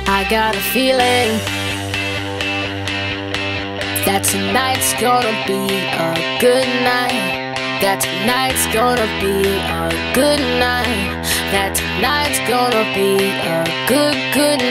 I got a feeling that tonight's gonna be a good night. That tonight's gonna be a good night. That tonight's gonna be a good